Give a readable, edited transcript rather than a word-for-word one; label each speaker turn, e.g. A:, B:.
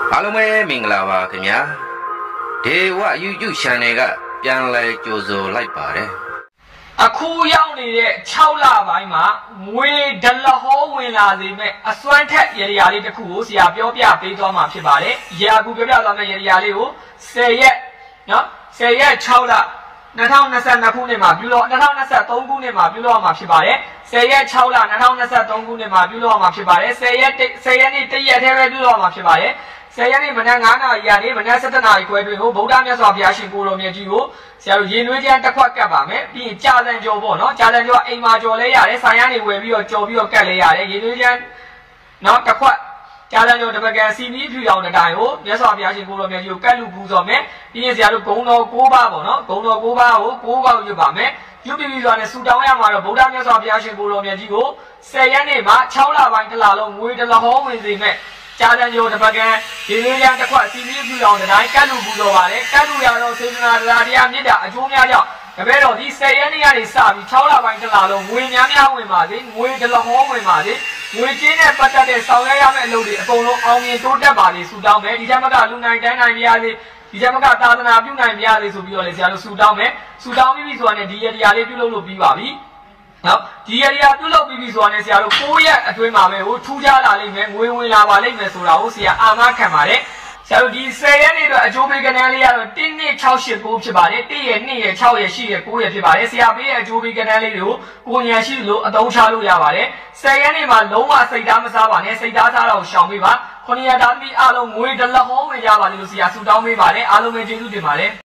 A: အားလုံးပဲမင်္ဂလာပါခင်ဗျာဒေဝ YouTube channel ကပြန်လဲကြိုဆိုလိုက်ပါတယ်
B: အခုရောက်နေတဲ့6လပိုင်းမှာငွေဒလဟောဝင်လာစေမဲ့အစွမ်းထက်ရရလေးတစ်ခုကိုဆရာပြောပြပေးသွားမှာဖြစ်ပါတယ်။ရာကူပြောပြသွားမယ့်ရရလေးကို10ရက်နော်10ရက်6လ2022ခုနှစ်မှာပြုလုပ်2023ခုနှစ်မှာပြုလုပ်မှာဖြစ်ပါတယ်။10ရက်6လ2023ခုနှစ်မှာပြုလုပ်မှာဖြစ်ပါတယ်။10ရက်နေ့တရက်တည်းပဲပြုလုပ်မှာဖြစ်ပါတယ်။10ရက်နေ့မနက်9နာရီကနေမနက်7နာရီခွဲတွင်ကိုဗုဒ္ဓမြတ်စွာဘုရားရှင်ကိုတော်မြတ်ကြီးကိုဆရာတို့ရေနွေးချမ်းတစ်ခွက်ကတ်ပါမယ်ပြီးရင်ကြာတန်ကြော်ပေါ့နော်ကြာတန်ကြော်အိမ်မှာကြော်လဲရတယ်ဆိုင်ရနေဝယ်ပြီးတော့ကြော်ပြီးတော့ကတ်လဲရတယ်ရေနွေးချမ်းနော်တစ်ခွက်ကြာတန်ကြော်တပကံစီမီဖြူရောင်တဲ့တိုင်ကိုမြတ်စွာဘုရားရှင်ကိုတော်မြတ်ကြီးကိုကတ်လူပူဇော်မယ်ပြီးရင်ဆရာတို့ဂုံတော်9ပါးပေါ့နော်ဂုံတော်9ပါးကို9ပါးရွတ်ပါမယ်ရွတ်ပြီးဆိုတော့ဆူတောင်းရမှာတော့ဗုဒ္ဓမြတ်စွာဘုရားရှင်ကိုတော်မြတ်ကြီးကို10ရက်နေ့မှာ6လပိုင်းတစ်လလုံးငွေတစ်လဟောဝင်စေမဲ့ကြာတန်ကြော်တပကံဒီလိုရန်တစ်ခွက်စီမီဖြူရောင်တဲ့တိုင်ကတ်လူပူဇော်ပါတယ်ကတ်လူရတော့စေတနာတရားမြတ်တာအကျိုးများကြောင့်တပည့်တော်ဒီ10ရက်နေ့ကနေစပြီး6လပိုင်းတစ်လလုံးငွေများဝင်ပါစေငွေဒလဟောဝင်ပါစေငွေကြေးနဲ့ပတ်သက်တဲ့ဆောင်ရွက်ရမယ့်အလုပ်တွေအကုန်လုံးအောင်မြင်တိုးတက်ပါစေဆုတောင်းမယ်ဒီထက်မကလူနိုင်တိုင်းနိုင်ပြရစေဒီထက်မကသာသနာပြုနိုင်ပြရစေဆိုပြီးတော့လေဆရာတို့ဆုတောင်းမယ်ဆုတောင်းပြီးပြီဆိုတာနဲ့ဒီရတရားလေးပြုလုပ်လို့ပြီးပါပြီနော်ဒီရတရားပြုလုပ်ပြီးပြီဆိုတာနဲ့ဆရာတို့9ရက်အတွင်းမှာပဲဟိုထူးခြားလာလိမ့်မယ်ငွေဝင်လာပါလိမ့်မယ်ဆိုတာကိုဆရာအာမခံပါတယ်ဆရာတို့ဒီ10ရက်နေ့တော့အကျိုးပေးကဏ္ဍလေးကတော့12689ဖြစ်ပါတယ်1ရက်2ရက်6ရက်8ရက်9ရက်ဖြစ်ပါတယ်ဆရာပေးတဲ့အကျိုးပေးကဏ္ဍလေးတွေကိုကိုဉာဏ်ရှိလို့အသုံးချလို့ရပါတယ်10ရက်နေ့မှာလုံးဝစိတ်ဓာတ်မစားပါနဲ့စိတ်ဓာတ်စားတော့ရှောင်ပေးပါ9ရက်သားသမီးအားလုံးငွေဒလဟောဝင်ကြပါလိမ့်လို့ဆရာဆုတောင်းပေးပါတယ်အားလုံးပဲကျေးဇူးတင်ပါတယ်